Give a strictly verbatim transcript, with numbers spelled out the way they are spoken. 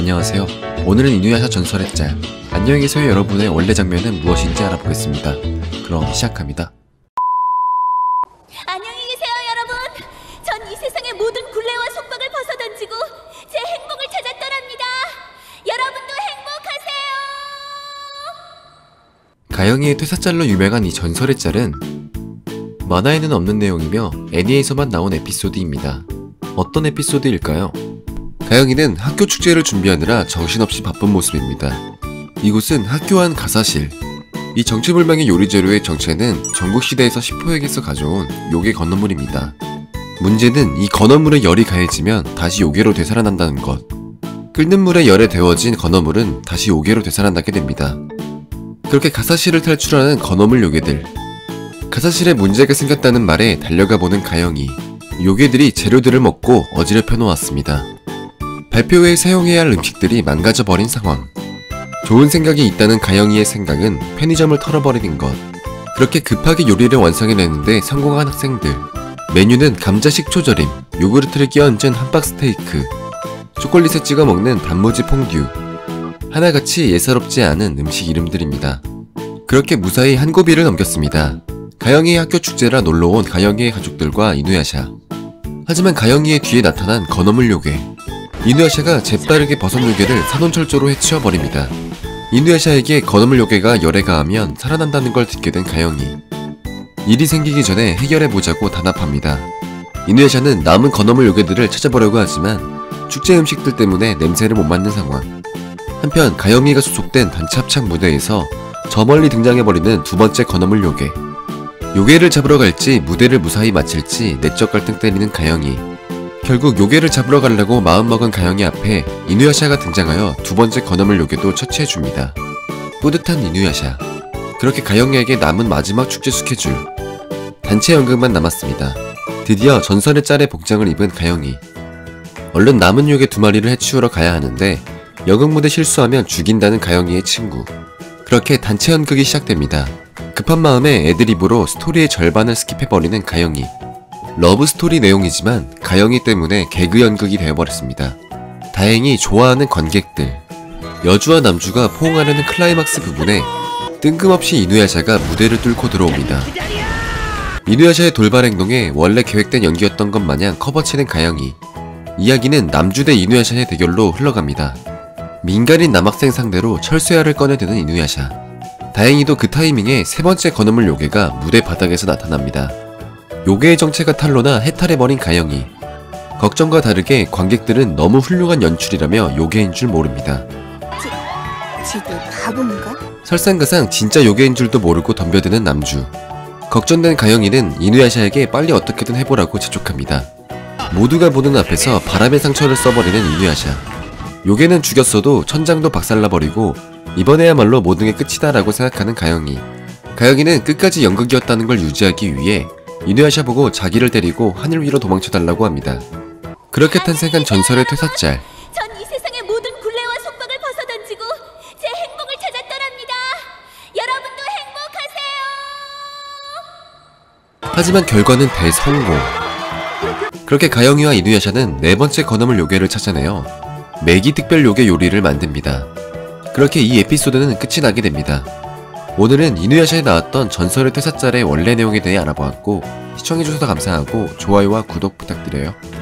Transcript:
안녕하세요. 오늘은 이누야샤 전설의 짤 안녕히 계세요 여러분의 원래 장면은 무엇인지 알아보겠습니다. 그럼 시작합니다. 안녕히 계세요 여러분. 전 이 세상의 모든 굴레와 속박을 벗어던지고 제 행복을 찾아 떠납니다. 여러분도 행복하세요. 가영이의 퇴사짤로 유명한 이 전설의 짤은 만화에는 없는 내용이며 애니에서만 나온 에피소드입니다. 어떤 에피소드일까요? 가영이는 학교 축제를 준비하느라 정신없이 바쁜 모습입니다. 이곳은 학교 안 가사실. 이 정체불명의 요리 재료의 정체는 전국시대에서 시포에게서 가져온 요괴 건어물입니다. 문제는 이 건어물에 열이 가해지면 다시 요괴로 되살아난다는 것. 끓는 물에 열에 데워진 건어물은 다시 요괴로 되살아나게 됩니다. 그렇게 가사실을 탈출하는 건어물 요괴들. 가사실에 문제가 생겼다는 말에 달려가 보는 가영이. 요괴들이 재료들을 먹고 어지럽혀 놓았습니다. 발표 후에 사용해야 할 음식들이 망가져버린 상황. 좋은 생각이 있다는 가영이의 생각은 편의점을 털어버리는 것. 그렇게 급하게 요리를 완성해내는데 성공한 학생들. 메뉴는 감자 식초절임, 요구르트를 끼얹은 함박스테이크, 초콜릿에 찍어 먹는 단무지 퐁듀. 하나같이 예사롭지 않은 음식 이름들입니다. 그렇게 무사히 한 고비를 넘겼습니다. 가영이의 학교 축제라 놀러온 가영이의 가족들과 이누야샤. 하지만 가영이의 뒤에 나타난 건어물 요괴. 이누야샤가 재빠르게 버섯 요괴를 산온철조로 해치워버립니다. 이누야샤에게 건어물 요괴가 열에 가하면 살아난다는 걸 듣게 된 가영이. 일이 생기기 전에 해결해보자고 단합합니다. 이누야샤는 남은 건어물 요괴들을 찾아보려고 하지만 축제 음식들 때문에 냄새를 못 맡는 상황. 한편 가영이가 소속된 단체 합창 무대에서 저 멀리 등장해버리는 두 번째 건어물 요괴. 요괴를 잡으러 갈지 무대를 무사히 마칠지 내적 갈등 때리는 가영이. 결국 요괴를 잡으러 가려고 마음먹은 가영이 앞에 이누야샤가 등장하여 두 번째 건어물 요괴도 처치해줍니다. 뿌듯한 이누야샤. 그렇게 가영이에게 남은 마지막 축제 스케줄. 단체 연극만 남았습니다. 드디어 전설의 짤의 복장을 입은 가영이. 얼른 남은 요괴 두 마리를 해치우러 가야 하는데 연극 무대 실수하면 죽인다는 가영이의 친구. 그렇게 단체 연극이 시작됩니다. 급한 마음에 애드립으로 스토리의 절반을 스킵해버리는 가영이. 러브스토리 내용이지만 가영이 때문에 개그 연극이 되어버렸습니다. 다행히 좋아하는 관객들. 여주와 남주가 포옹하려는 클라이막스 부분에 뜬금없이 이누야샤가 무대를 뚫고 들어옵니다. 이누야샤의 돌발 행동에 원래 계획된 연기였던 것 마냥 커버치는 가영이. 이야기는 남주 대 이누야샤의 대결로 흘러갑니다. 민간인 남학생 상대로 철쇠알을 꺼내드는 이누야샤. 다행히도 그 타이밍에 세 번째 건어물 요괴가 무대 바닥에서 나타납니다. 요괴의 정체가 탄로나 해탈해버린 가영이. 걱정과 다르게 관객들은 너무 훌륭한 연출이라며 요괴인 줄 모릅니다. 지, 쟤도 바본가? 설상가상 진짜 요괴인 줄도 모르고 덤벼드는 남주. 걱정된 가영이는 이누야샤에게 빨리 어떻게든 해보라고 재촉합니다. 모두가 보는 앞에서 바람의 상처를 써버리는 이누야샤. 요괴는 죽였어도 천장도 박살나버리고 이번에야말로 모든 게 끝이다 라고 생각하는 가영이. 가영이는 끝까지 연극이었다는 걸 유지하기 위해 이누야샤 보고 자기를 데리고 하늘 위로 도망쳐달라고 합니다. 그렇게 탄생한 전설의 퇴사짤. 전 이 세상의 모든 굴레와 속박을 벗어던지고 제 행복을 찾아 떠납니다. 여러분도 행복하세요. 하지만 결과는 대성공. 그렇게 가영이와 이누야샤는 네 번째 건어물 요괴를 찾아내어 매기 특별 요괴 요리를 만듭니다. 그렇게 이 에피소드는 끝이 나게 됩니다. 오늘은 이누야샤에 나왔던 전설의 퇴사짤의 원래 내용에 대해 알아보았고 시청해주셔서 감사하고 좋아요와 구독 부탁드려요.